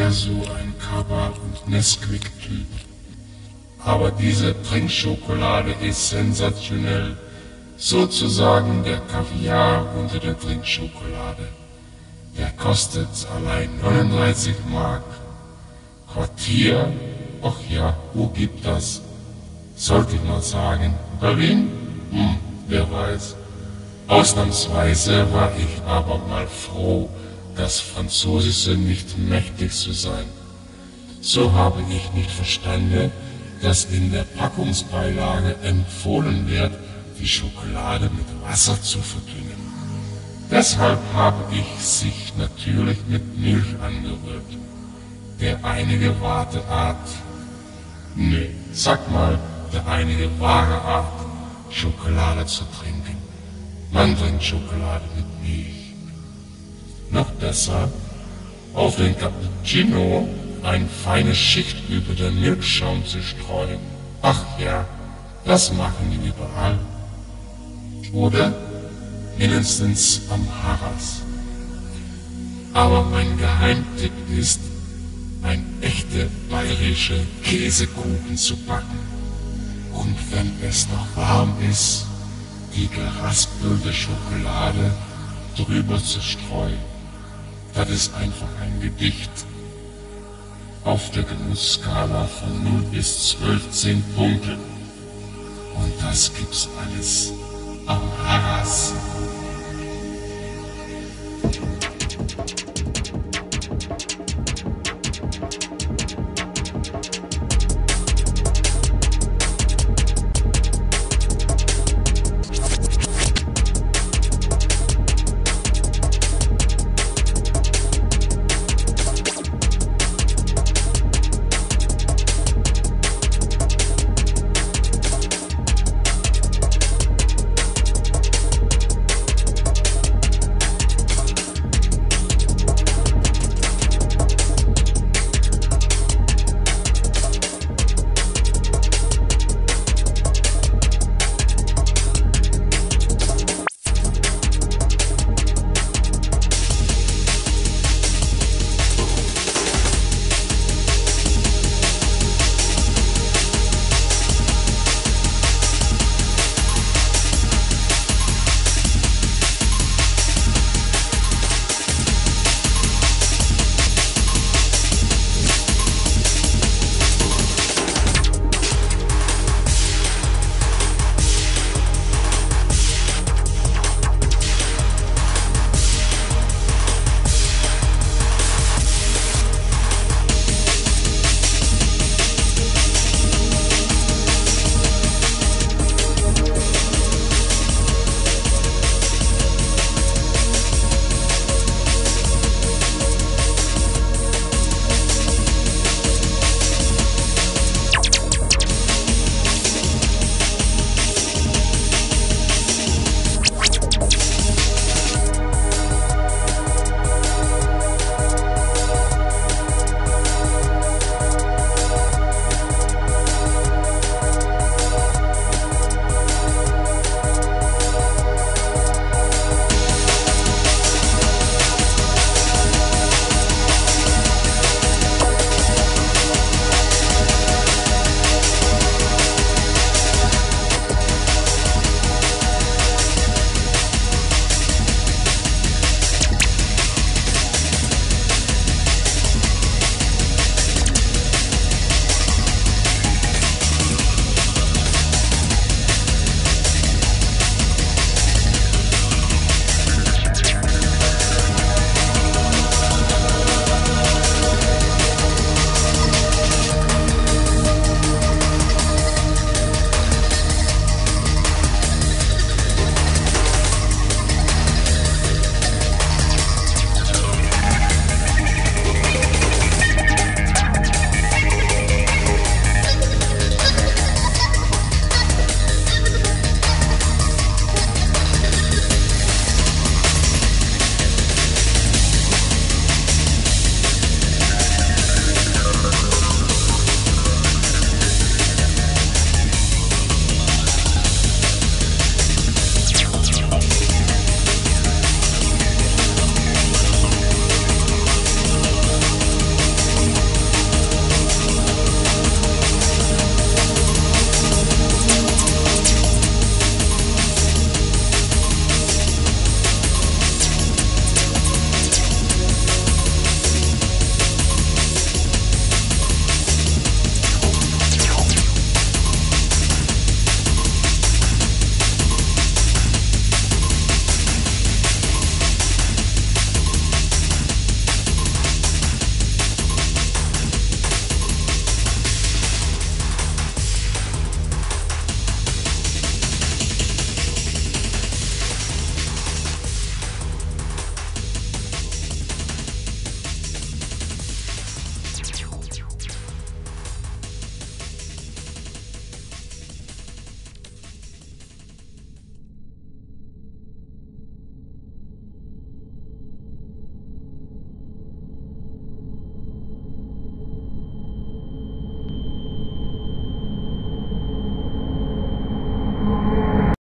eher so ein Kaba- und Nesquik-Typ. Aber diese Trinkschokolade ist sensationell. Sozusagen der Kaviar unter der Trinkschokolade. Der kostet allein 39 Mark. Quartier? Ach ja, wo gibt das? Sollte ich mal sagen. Berlin? Wer weiß. Ausnahmsweise war ich aber mal froh, das Französische nicht mächtig zu sein. So habe ich nicht verstanden, dass in der Packungsbeilage empfohlen wird, die Schokolade mit Wasser zu verdünnen. Deshalb habe ich sich natürlich mit Milch angerührt. Der einige wahre Art, sag mal, der einige wahre Art, Schokolade zu trinken. Man trinkt Schokolade mit Milch. Noch besser, auf den Cappuccino eine feine Schicht über den Milchschaum zu streuen. Ach ja, das machen die überall. Oder mindestens am Harras. Aber mein Geheimtipp ist, ein echte bayerische Käsekuchen zu backen. Und wenn es noch warm ist, die geraspelte Schokolade drüber zu streuen. Das ist einfach ein Gedicht. Auf der Genussskala von 0 bis 12 10 Punkte. Und das gibt's alles am Harras.